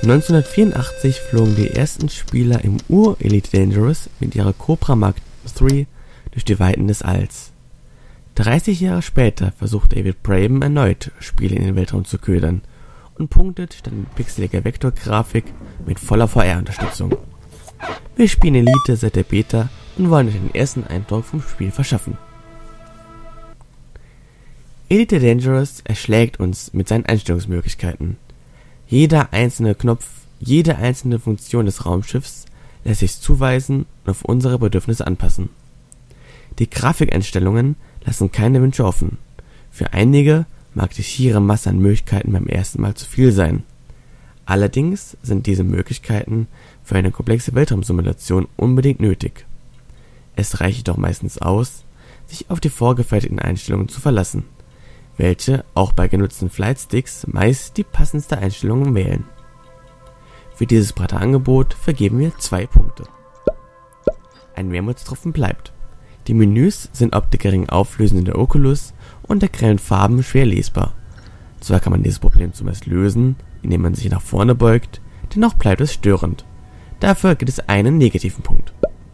1984 flogen die ersten Spieler im Ur-Elite Dangerous mit ihrer Cobra Mark III durch die Weiten des Alls. 30 Jahre später versucht David Braben erneut, Spiele in den Weltraum zu ködern und punktet statt in pixeliger Vektorgrafik mit voller VR-Unterstützung. Wir spielen Elite seit der Beta und wollen euch den ersten Eindruck vom Spiel verschaffen. Elite Dangerous erschlägt uns mit seinen Einstellungsmöglichkeiten. Jeder einzelne Knopf, jede einzelne Funktion des Raumschiffs lässt sich zuweisen und auf unsere Bedürfnisse anpassen. Die Grafikeinstellungen lassen keine Wünsche offen. Für einige mag die schiere Masse an Möglichkeiten beim ersten Mal zu viel sein. Allerdings sind diese Möglichkeiten für eine komplexe Weltraumsimulation unbedingt nötig. Es reicht jedoch meistens aus, sich auf die vorgefertigten Einstellungen zu verlassen, welche auch bei genutzten Flightsticks meist die passendste Einstellung wählen. Für dieses breite Angebot vergeben wir 2 Punkte. Ein Wermutstropfen bleibt. Die Menüs sind ob der geringen Auflösung in der Oculus und der grellen Farben schwer lesbar. Zwar kann man dieses Problem zumeist lösen, indem man sich nach vorne beugt, dennoch bleibt es störend. Dafür gibt es einen negativen Punkt.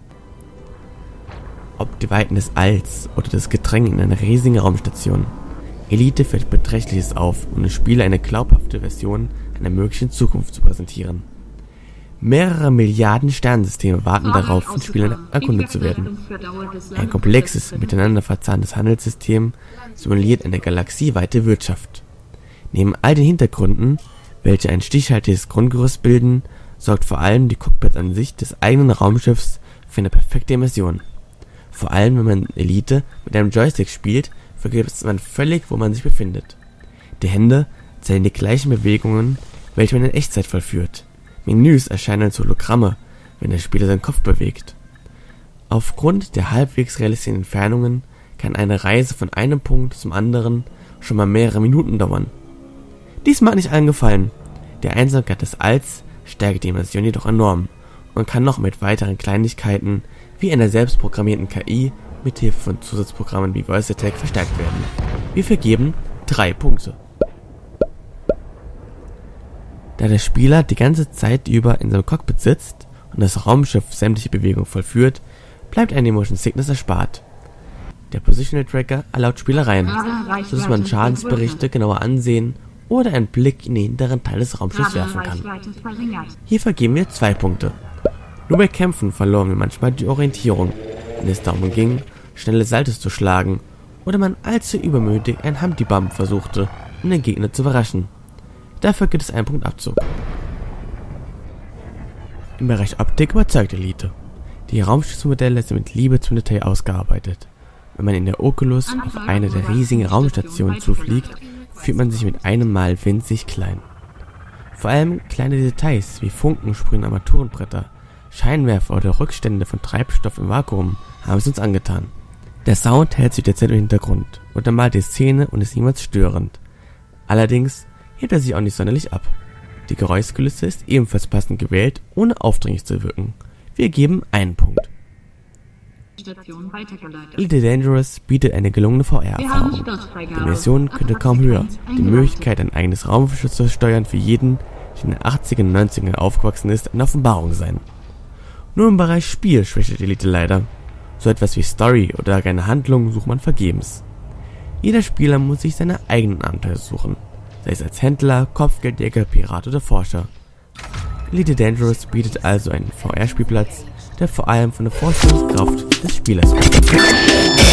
Ob die Weiten des Alls oder das Gedränge in einer riesigen Raumstation, Elite fällt Beträchtliches auf, um den Spieler eine glaubhafte Version einer möglichen Zukunft zu präsentieren. Mehrere Milliarden Sternensysteme warten darauf, von Spielern erkundet zu werden. Ein komplexes, miteinander verzahntes Handelssystem simuliert eine galaxieweite Wirtschaft. Neben all den Hintergründen, welche ein stichhaltiges Grundgerüst bilden, sorgt vor allem die Cockpit-Ansicht des eigenen Raumschiffs für eine perfekte Immersion. Vor allem, wenn man Elite mit einem Joystick spielt, vergisst man völlig, wo man sich befindet. Die Hände zeigen die gleichen Bewegungen, welche man in Echtzeit vollführt. Menüs erscheinen als Hologramme, wenn der Spieler seinen Kopf bewegt. Aufgrund der halbwegs realistischen Entfernungen kann eine Reise von einem Punkt zum anderen schon mal mehrere Minuten dauern. Dies mag nicht allen gefallen. Die Einsamkeit des Alls steigert die Immersion jedoch enorm und kann noch mit weiteren Kleinigkeiten wie einer selbstprogrammierten KI mit Hilfe von Zusatzprogrammen wie Voice Attack verstärkt werden. Wir vergeben 3 Punkte. Da der Spieler die ganze Zeit über in seinem Cockpit sitzt und das Raumschiff sämtliche Bewegungen vollführt, bleibt eine Motion Sickness erspart. Der Positional Tracker erlaubt Spielereien, sodass man Schadensberichte genauer ansehen oder einen Blick in den hinteren Teil des Raumschiffs werfen kann. Hier vergeben wir 2 Punkte. Nur bei Kämpfen verloren wir manchmal die Orientierung, wenn es darum ging, schnelle Saltos zu schlagen oder man allzu übermütig ein Humpty Bump versuchte, um den Gegner zu überraschen. Dafür gibt es einen Punkt Abzug. Im Bereich Optik überzeugt Elite. Die Raumschiffsmodelle sind mit Liebe zum Detail ausgearbeitet. Wenn man in der Oculus auf eine der riesigen Raumstationen zufliegt, fühlt man sich mit einem Mal winzig klein. Vor allem kleine Details wie Funkensprühende Armaturenbretter, Scheinwerfer oder Rückstände von Treibstoff im Vakuum haben es uns angetan. Der Sound hält sich derzeit im Hintergrund, untermalt die Szene und ist niemals störend. Allerdings hebt er sich auch nicht sonderlich ab. Die Geräuschkulisse ist ebenfalls passend gewählt, ohne aufdringlich zu wirken. Wir geben 1 Punkt. Elite Dangerous bietet eine gelungene VR-Erfahrung. Die Mission könnte kaum höher. Die Möglichkeit, ein eigenes Raumschiff zu steuern, für jeden, der in den 80er und 90ern aufgewachsen ist, eine Offenbarung sein. Nur im Bereich Spiel schwächt Elite leider. So etwas wie Story oder eine Handlung sucht man vergebens. Jeder Spieler muss sich seine eigenen Abenteuer suchen, sei es als Händler, Kopfgeldjäger, Pirat oder Forscher. Elite Dangerous bietet also einen VR-Spielplatz, der vor allem von der Vorstellungskraft des Spielers profitiert.